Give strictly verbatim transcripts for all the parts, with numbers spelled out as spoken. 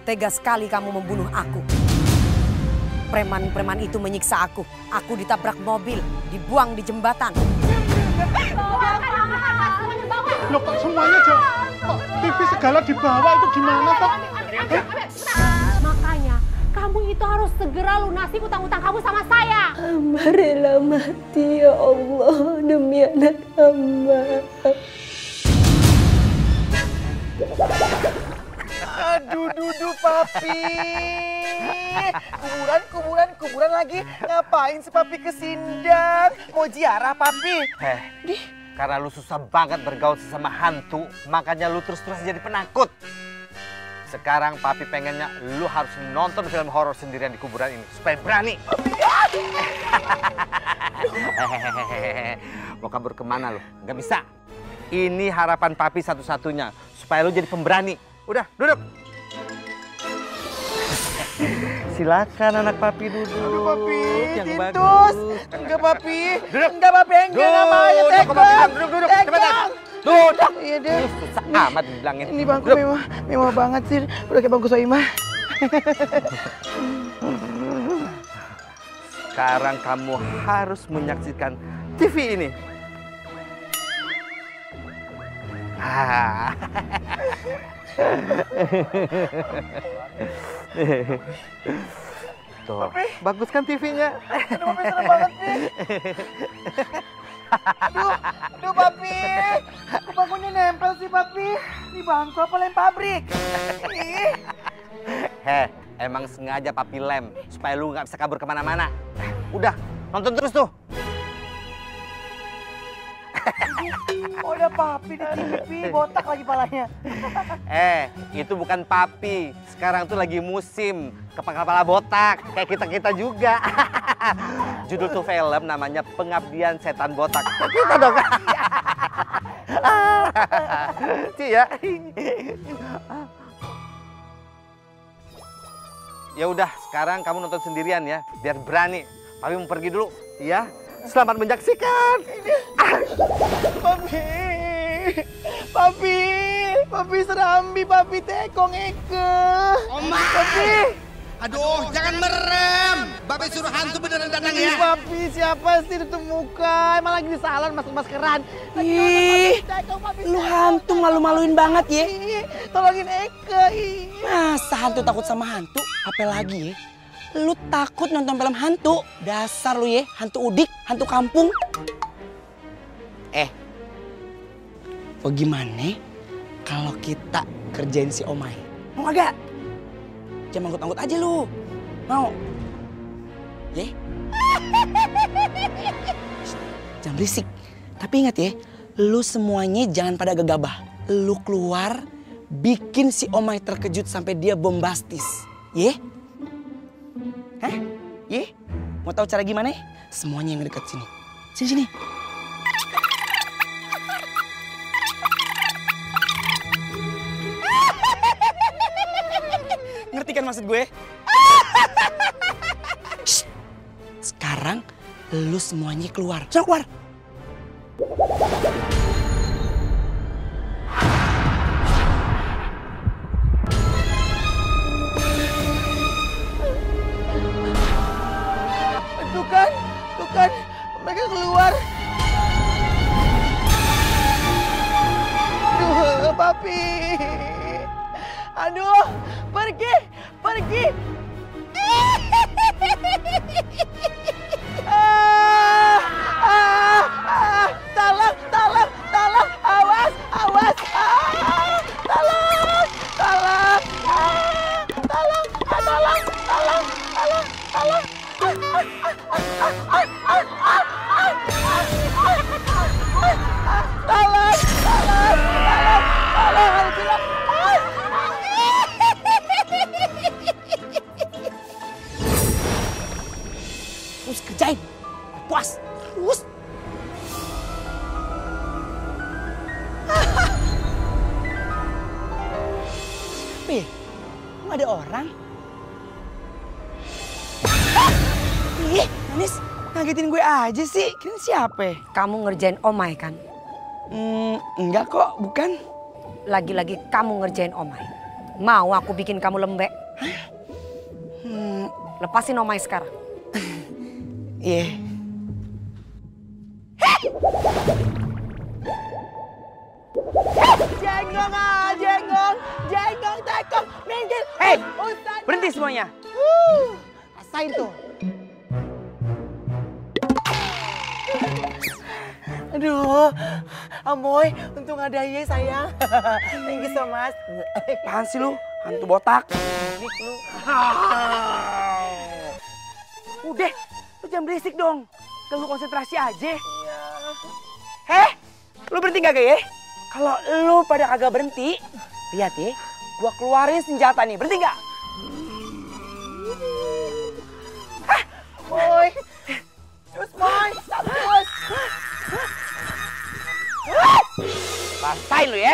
Tega sekali kamu membunuh aku. Preman-preman itu menyiksa aku. Aku ditabrak mobil, dibuang di jembatan. Loh kok semuanya jauh? Kok T V segala dibawa itu gimana toh? Makanya kamu itu harus segera lunasi utang-utang kamu sama saya. Hamba rela mati ya Allah demi anak hamba. Aduh, dudu papi. Kuburan, kuburan, kuburan lagi. Ngapain si papi kesindang? Mau ziarah papi? Heh, karena lu susah banget bergaul sesama hantu, makanya lu terus-terus jadi penakut. Sekarang papi pengennya lu harus nonton film horor sendirian di kuburan ini supaya berani. Mau kabur kemana lu? Nggak bisa. Ini harapan papi satu-satunya supaya lu jadi pemberani. Udah, duduk. Silakan anak papi duduk. Aduh papi, yang Tintus. bagus. Enggak papi. Duduk. Enggak papi, enggak namanya Duduk, tekong. duduk, duduk, cepetan. Duduk. Iya deh. Susah amat dibilangin. Ini bangku Duduk. mewah, mewah banget sih. Udah kayak bangku Soimah. Sekarang kamu harus menyaksikan T V ini. Ah. Tuh, bagus kan T V-nya? Aduh papi serem banget nih. Aduh, aduh papi. Kok bangkunya nempel sih papi? Ini bangku apa lem pabrik? Ih. Heh, emang sengaja papi lem supaya lu nggak bisa kabur kemana-mana. Udah, nonton terus tuh. Oh, udah papi di T V, botak lagi palanya. Eh, itu bukan papi. Sekarang tuh lagi musim kepala-kepala botak. Kayak kita-kita juga. Judul tuh film namanya Pengabdian Setan Botak. Kita dong. Ci ya. Ya udah, sekarang kamu nonton sendirian ya, biar berani. Papi mau pergi dulu, ya. Selamat menyaksikan. Papi, papi, papi serambi, papi tekong eke. Oma. Papi. Aduh, jangan merem. Bapak suruh hantu beneran datang Ih, ya. papi, siapa sih tutup muka? Emang lagi di salon masuk maskeran. Ih, lu hantu malu-maluin banget ya. Ih, tolongin Eke. Ih. Masa hantu takut sama hantu? Apa lagi ya? Lu takut nonton film hantu? Dasar lu ya, hantu udik, hantu kampung. Eh, bagaimana kalau kita kerjain si Omai? Mau agak? Jangan anggut-anggut aja lu. Mau? Ya? Jangan berisik. Tapi ingat ya, lu semuanya jangan pada gegabah. Lu keluar, bikin si Omai terkejut sampai dia bombastis. Ya? Hah? Ye? Mau tahu cara gimana? Semuanya yang dekat sini. Sini, sini. Ngerti kan maksud gue? Shh. Sekarang lu semuanya keluar. Coba keluar. Tuh kan, tuh kan, mereka keluar. Aduh, papi. Aduh, pergi, pergi. Ah, ah, ah, tolong, tolong, tolong, awas, awas. Ah, tolong, tolong, ah, tolong, ah, tolong, tolong, tolong, tolong. Tolong, tolong, tolong, tolong, Terus kerjain. Puas. Terus. Siapa ya? Kok ada orang? Ih, Manis, ngagetin gue aja sih. Kira siapa? Kamu ngerjain Omai kan? Hmm, enggak kok, bukan. Lagi-lagi kamu ngerjain Omai. Mau aku bikin kamu lembek? Hmm, Lepasin Omai sekarang. iya. Jenggong ah, jenggong, jenggong, tekong, minggir. Hei, berhenti semuanya. Uh, rasain tuh. Aduh, Amoy, untung ada ye sayang. Thank you so much. Apaan sih lu? Hantu botak. Lu. Udah, lu jangan berisik dong. Kan lu konsentrasi aja. Iya. Heh, lu berhenti gak ya? Kalau lu pada kagak berhenti, lihat ya, gua keluarin senjata nih. Berhenti gak? Moy. Terus Moy, terus. Rasain lu ya.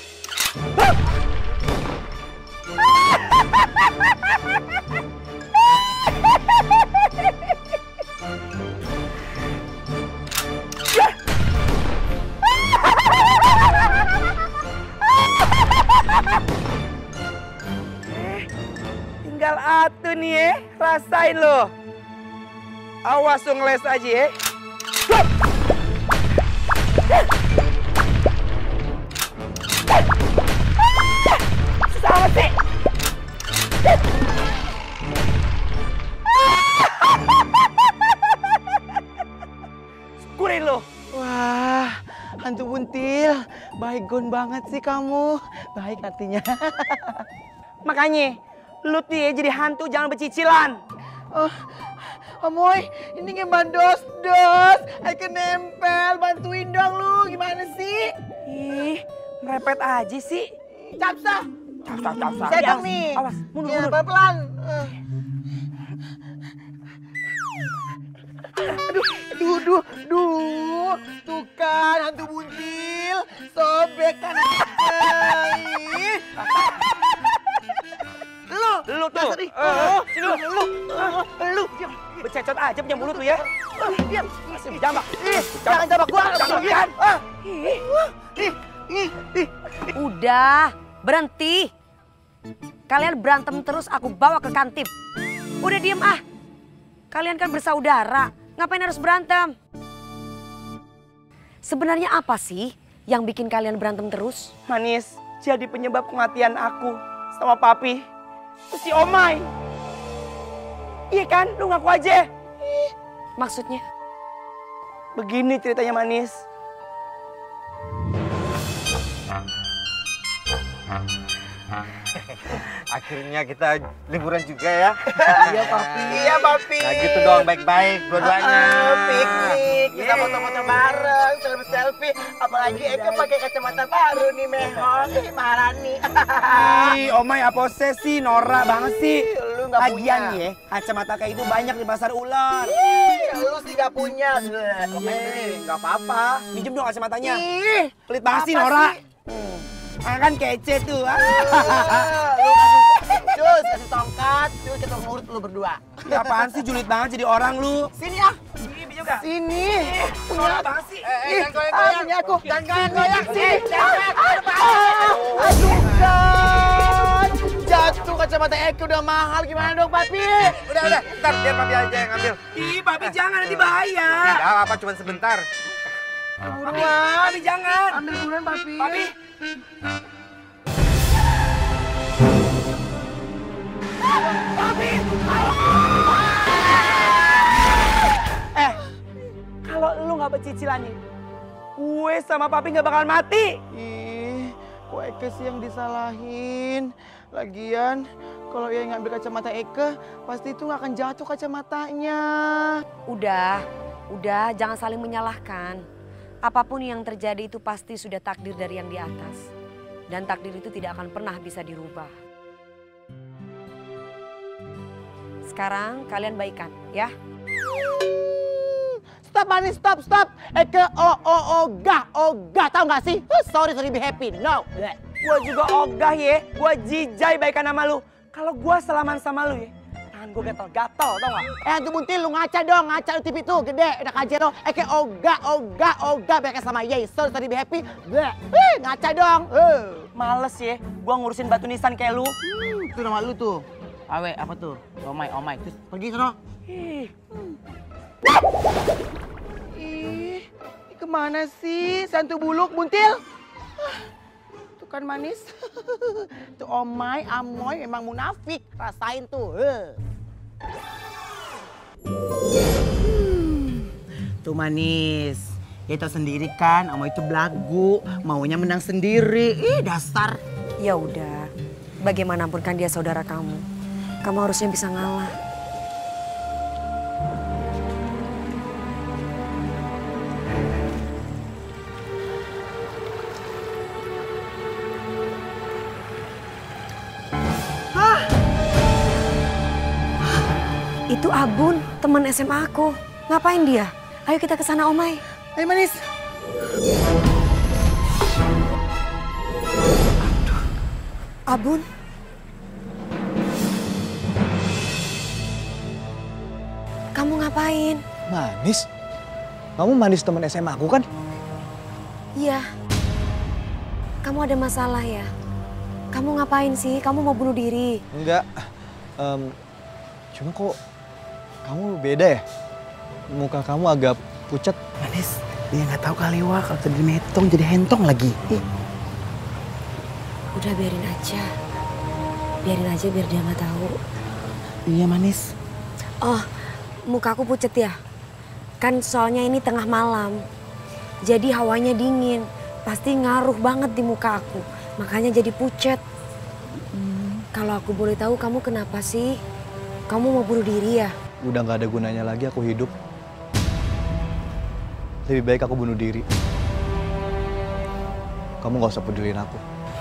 Tinggal atu nih ya, rasain lo. Awas lu ngeles aja ya. Sama sih. Syukurin lo. Wah, hantu buntil. Baygon banget sih kamu. Baik artinya. Makanya, lu tuh ya jadi hantu jangan bercicilan. Oh, Amoy, ini ngemban dos-dos. Ayo nempel, bantuin dong lu. Gimana sih? Ih, merepet aja sih. Capsa. Capsa, capsa. Saya Awas, dong nih. Awas, mundur, Ya, mundur. pelan-pelan. Uh. Aduh, duh, duh, duh. Tuh kan, hantu buntil. Sobek kan. Ih. Lu, Lu tuh. dasar ih. Eh, sini lu. Lu, lu. Diam. Bececot aja punya mulut lu ya. Diam. Masih berjambak. Ih, jangan jambak gua. Jangan, Diam. Ah. Ih, Ih, ih, ih. Udah, berhenti. Kalian berantem terus aku bawa ke kantip. Udah diem ah. Kalian kan bersaudara, ngapain harus berantem? Sebenarnya apa sih yang bikin kalian berantem terus? Manis, jadi penyebab kematian aku sama papi. Terus si Omai. Iya kan, lu ngaku aja. Maksudnya? Begini ceritanya Manis. Akhirnya kita liburan juga ya. Iya, Papi. Iya, Papi. Nah gitu dong, baik-baik dua-duanya. Ah, piknik, kita foto-foto bareng, selfie-selfie. Apalagi Eka pakai kacamata baru nih, Mehong. Ih, Maharani. Ih, Omai apa sih, norak banget sih. Lu nggak Lagian punya. nih ya, kacamata kayak itu banyak di pasar ular. Ih, lu sih gak punya. Ih, gak apa-apa. Minjem dong kacamatanya. Ih, Pelit banget sih, apa Nora. sih? Hmm. Ah, kan kece tuh. Ah. Lu kasih, cus, kasih tongkat, cus, kita ngurut lu berdua. Ya apaan sih, julid banget jadi orang lu. Sini ah. Sini, bisa gak? Sini. Norak banget sih. Ih, ah, punya aku. Jangan goyang-goyang sih. Aduh, kan. Jatuh kacamata Eka udah mahal. Gimana dong, Papi? Udah, udah, ntar biar papi aja yang ngambil. Ih, papi jangan, nanti bahaya. Tidak apa-apa, cuma sebentar. Buruan. Papi jangan. Ambil buruan, Papi. Papi. Eh, kalau lu nggak bercicilan nih, gue sama papi nggak bakalan mati. Ih, kok Eka sih yang disalahin? Lagian, kalau yang ngambil kacamata Eka, pasti itu nggak akan jatuh kacamatanya. Udah, udah jangan saling menyalahkan. Apapun yang terjadi itu pasti sudah takdir dari yang di atas. Dan takdir itu tidak akan pernah bisa dirubah. Sekarang kalian baikan ya. Stop, Manis, stop, stop. Eka, oh, oh, ogah, ogah. Tahu nggak sih? Huh, sorry, sorry, be happy. No. Gue juga ogah ya, gue jijai baikan sama lu. Kalau gue salaman sama lu ya, tangan gue gatal-gatal, tau gak? Eh, hantu buntil, lu ngaca dong. Ngaca lu T V tuh, gede. Udah kajian lo. Eka, ogah, ogah, ogah. Baikan sama Yey. Sorry, sorry, be happy. Bleh. Wih, ngaca dong. Uh. Males ya, gua ngurusin batu nisan kayak lu. Hmm, itu nama lu tuh. Awe, apa tuh? Omai, omai. Terus pergi sana. Ih. Hmm. Ih, ini kemana sih? Santu buluk, buntil. Tuh kan manis. Tuh omai, amoy, emang munafik. Rasain tuh. Hmm. Tuh manis. Ya tau sendiri kan, Omoy itu belagu, maunya menang sendiri. Ih, dasar. Ya udah, bagaimanapun kan dia saudara kamu. Kamu harusnya bisa ngalah. Hah? Itu Abun, teman S M A aku. Ngapain dia? Ayo kita ke sana, Omai. Ayo manis. Abun. Kamu ngapain? Manis? Kamu manis teman S M A aku kan? Iya. Kamu ada masalah ya? Kamu ngapain sih? Kamu mau bunuh diri? Enggak. Um, cuma kok kamu beda ya? Muka kamu agak pucat. Manis, dia nggak tahu kali wah kalau tadi metong jadi hentong lagi. Udah biarin aja. Biarin aja biar dia nggak tahu. Iya manis. Oh, muka aku pucet ya? Kan soalnya ini tengah malam. Jadi hawanya dingin. Pasti ngaruh banget di muka aku. Makanya jadi pucet. Hmm. Kalau aku boleh tahu kamu kenapa sih? Kamu mau bunuh diri ya? Udah nggak ada gunanya lagi aku hidup. Lebih baik aku bunuh diri. Kamu gak usah pedulin aku.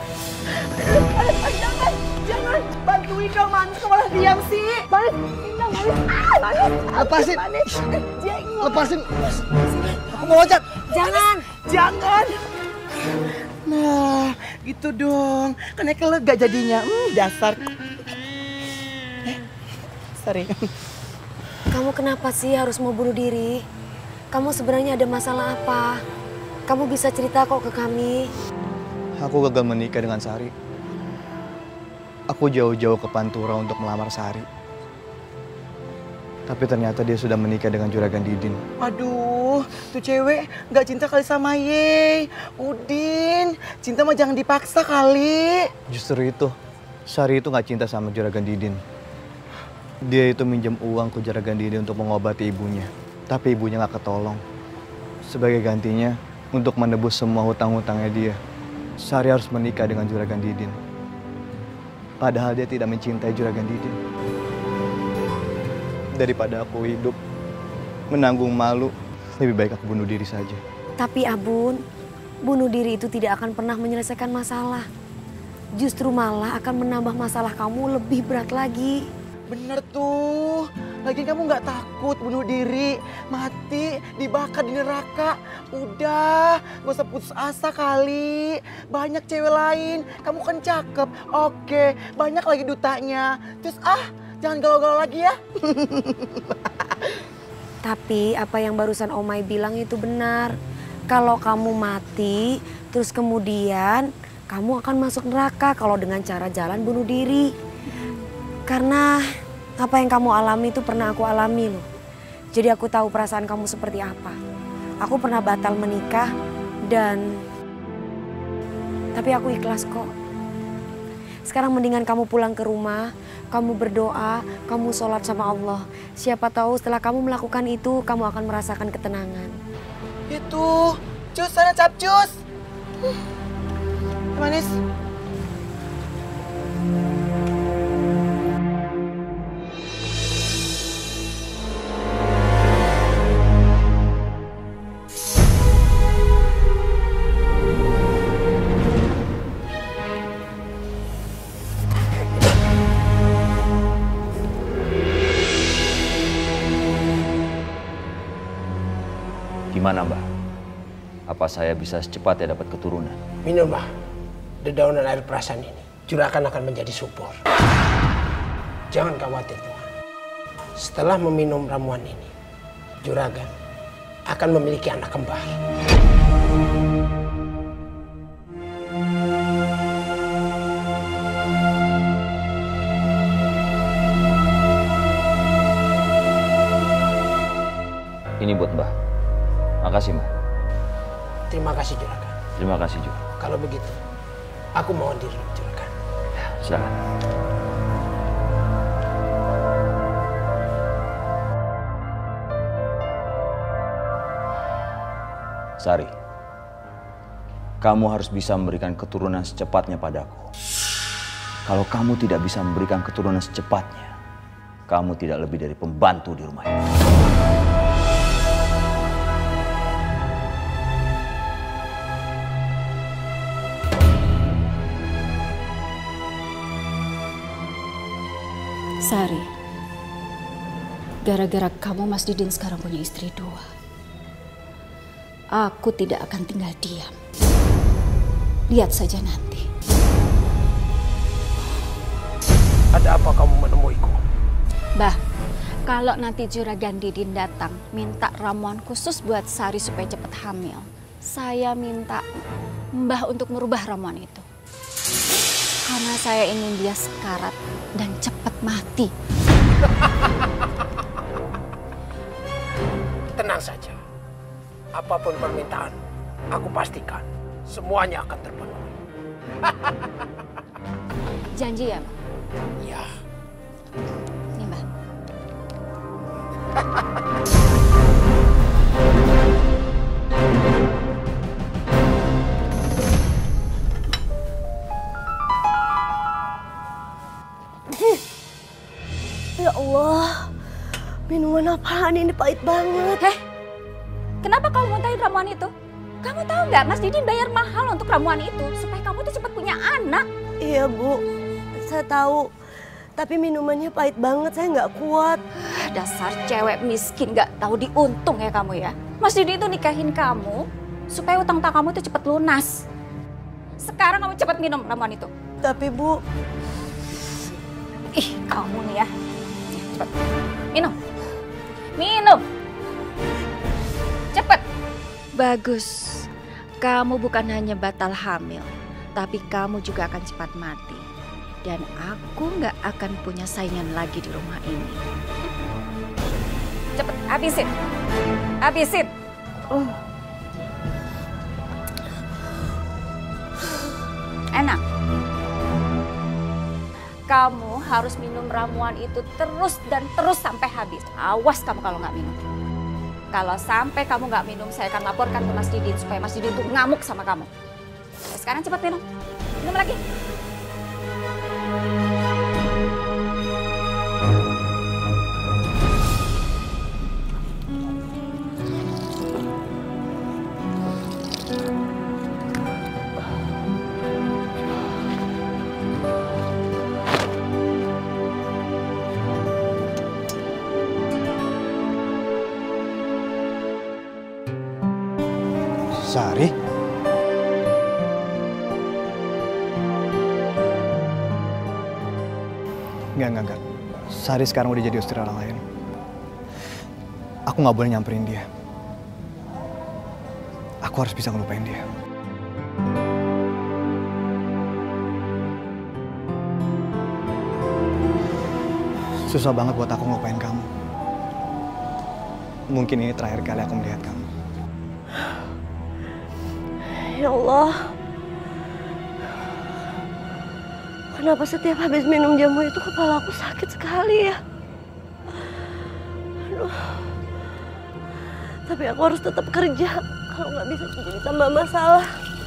Jangan, jangan. Bantuin dong manis, kok malah diam sih. Manis, Indah, manis. Ah, manis. Lepasin. Manis. Lepasin. Aku mau loncat. Jangan. Jangan. Nah, gitu dong. Kan Eke lega jadinya. Hmm, dasar. Eh, sorry. Kamu kenapa sih harus mau bunuh diri? Kamu sebenarnya ada masalah apa? Kamu bisa cerita kok ke kami. Aku gagal menikah dengan Sari. Aku jauh-jauh ke Pantura untuk melamar Sari. Tapi ternyata dia sudah menikah dengan Juragan Didin. Waduh, tuh cewek nggak cinta kali sama Ye. Udin, cinta mah jangan dipaksa kali. Justru itu, Sari itu nggak cinta sama Juragan Didin. Dia itu minjem uang ke Juragan Didin untuk mengobati ibunya. Tapi ibunya nggak ketolong. Sebagai gantinya, untuk menebus semua hutang-hutangnya dia, Sari harus menikah dengan Juragan Didin. Padahal dia tidak mencintai Juragan Didin. Daripada aku hidup menanggung malu, lebih baik aku bunuh diri saja. Tapi Abun, bunuh diri itu tidak akan pernah menyelesaikan masalah. Justru malah akan menambah masalah kamu lebih berat lagi. Bener tuh, lagi kamu nggak takut bunuh diri, mati, dibakar di neraka. Udah, gak usah putus asa kali. Banyak cewek lain, kamu kan cakep. Oke, banyak lagi dutanya. Terus ah, jangan galau-galau lagi ya. Tapi apa yang barusan Omai bilang itu benar. Kalau kamu mati, terus kemudian kamu akan masuk neraka kalau dengan cara jalan bunuh diri. Karena apa yang kamu alami itu pernah aku alami loh. Jadi aku tahu perasaan kamu seperti apa. Aku pernah batal menikah dan... Tapi aku ikhlas kok. Sekarang mendingan kamu pulang ke rumah, kamu berdoa, kamu sholat sama Allah. Siapa tahu setelah kamu melakukan itu, kamu akan merasakan ketenangan. Itu, cus sana capcus. Hmm. Manis. Gimana, Mbah? Apa saya bisa secepatnya dapat keturunan? Minum, Mbah. Dedaunan air perasan ini. Juragan akan menjadi subur. Jangan khawatir, Tuhan. Setelah meminum ramuan ini, Juragan akan memiliki anak kembar. kasih, Ma. Terima kasih, Juragan. Terima kasih, Ju. Kalau begitu, aku mohon diri, Juragan. Ya, silakan. Sari, kamu harus bisa memberikan keturunan secepatnya padaku. Kalau kamu tidak bisa memberikan keturunan secepatnya, kamu tidak lebih dari pembantu di rumah ini. Sari, gara-gara kamu Mas Didin sekarang punya istri dua. Aku tidak akan tinggal diam. Lihat saja nanti. Ada apa kamu menemuiku? Bah, kalau nanti Juragan Didin datang minta ramuan khusus buat Sari supaya cepat hamil, saya minta Mbah untuk merubah ramuan itu. Karena saya ingin dia sekarat dan cepat mati. Tenang saja. Apapun permintaan, aku pastikan semuanya akan terpenuhi. Janji ya, Mbak? Ya. Nih, Mbak. Ya Allah, minuman apaan ini pahit banget. Heh, kenapa kamu muntahin ramuan itu? Kamu tahu nggak, Mas Didin bayar mahal untuk ramuan itu supaya kamu tuh cepat punya anak. Iya Bu, saya tahu. Tapi minumannya pahit banget, saya nggak kuat. Dasar cewek miskin nggak tahu diuntung ya kamu ya. Mas Didin itu nikahin kamu supaya utang-utang kamu tuh cepat lunas. Sekarang kamu cepat minum ramuan itu. Tapi Bu, ih kamu nih ya. Cepat minum, minum. Cepat. Bagus. Kamu bukan hanya batal hamil, tapi kamu juga akan cepat mati. Dan aku nggak akan punya saingan lagi di rumah ini. Cepet, habisin. Habisin. Oh. Enak. Kamu harus minum ramuan itu terus dan terus sampai habis. Awas kamu kalau nggak minum. Kalau sampai kamu nggak minum, saya akan laporkan ke Mas Didin supaya Mas Didin tuh ngamuk sama kamu. Sekarang cepat minum. Minum lagi. Sari? Enggak, enggak, enggak. Sari sekarang udah jadi istri orang lain. Aku nggak boleh nyamperin dia. Aku harus bisa ngelupain dia. Susah banget buat aku ngelupain kamu. Mungkin ini terakhir kali aku melihat kamu. ya Allah. Kenapa setiap habis minum jamu itu kepala aku sakit sekali ya? Aduh. Tapi aku harus tetap kerja. Kalau nggak bisa jadi tambah masalah.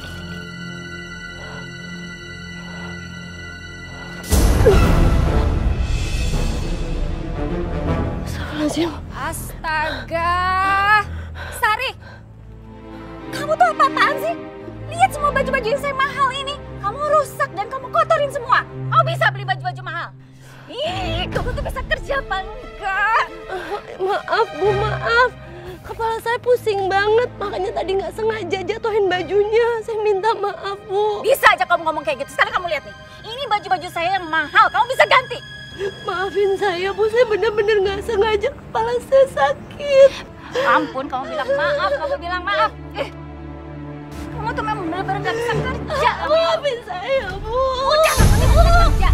Astagfirullahaladzim. Astaga. Sari. Kamu tuh apa-apaan sih? Lihat semua baju-baju yang saya mahal ini. Kamu rusak dan kamu kotorin semua. Kamu bisa beli baju-baju mahal. Ih, kamu tuh bisa kerja apa enggak? Uh, maaf Bu, maaf. Kepala saya pusing banget, makanya tadi nggak sengaja jatuhin bajunya. Saya minta maaf Bu. Bisa aja kamu ngomong kayak gitu. Sekarang kamu lihat nih. Ini baju-baju saya yang mahal. Kamu bisa ganti. Maafin saya Bu, saya benar-benar nggak sengaja. Kepala saya sakit. Ampun, kamu bilang maaf. Kamu bilang maaf. Eh. Kamu tuh memang benar-benar gak bisa kerja. Maafin saya, Bu. Udah, kamu nih bisa kerja.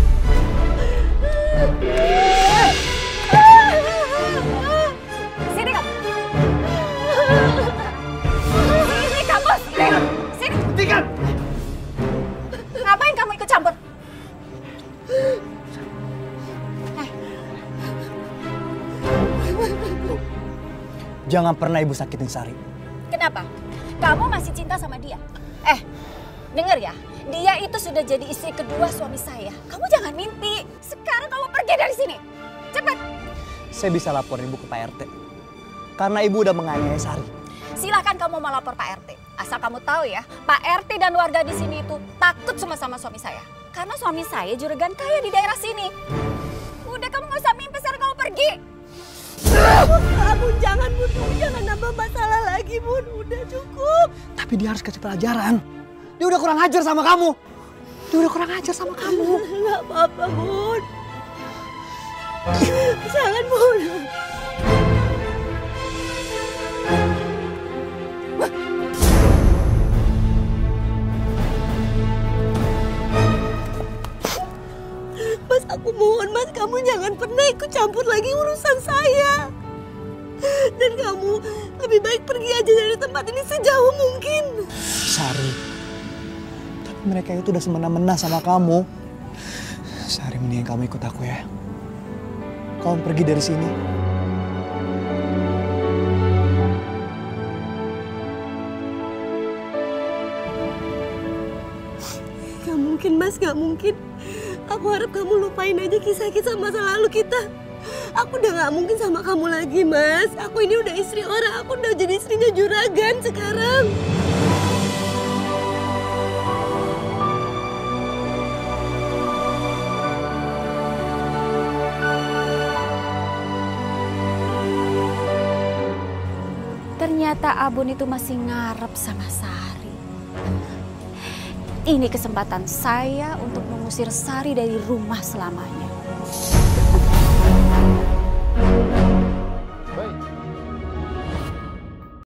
Sini kamu. Jangan pernah ibu sakitin Sari. Kenapa? Kamu masih cinta sama dia? Eh, denger ya. Dia itu sudah jadi istri kedua suami saya. Kamu jangan mimpi. Sekarang kamu pergi dari sini. Cepat. Saya bisa lapor ibu ke Pak R T. Karena ibu udah menganiaya Sari. Silahkan kamu melapor Pak R T. Asal kamu tahu ya, Pak R T dan warga di sini itu takut cuma sama suami saya. Karena suami saya juragan kaya di daerah sini. Udah, kamu gak usah mimpi, sekarang kamu pergi. Bun, jangan Bun, jangan nambah masalah lagi Bun, udah cukup. Tapi dia harus kasih pelajaran. Dia udah kurang ajar sama kamu. Dia udah kurang ajar sama kamu. Gak apa-apa Bun. Jangan Bun. Mas, aku mohon Mas, kamu jangan pernah ikut campur lagi urusan saya. Dan kamu lebih baik pergi aja dari tempat ini sejauh mungkin. Sari, tapi mereka itu udah semena-mena sama kamu. Sari, mendingan kamu ikut aku ya. Kamu pergi dari sini. Gak mungkin Mas, gak mungkin. Aku harap kamu lupain aja kisah-kisah masa lalu kita. Aku udah gak mungkin sama kamu lagi, Mas. Aku ini udah istri orang, aku udah jadi istrinya juragan sekarang. Ternyata Abon itu masih ngarep sama Sari. Ini kesempatan saya untuk mengusir Sari dari rumah selamanya.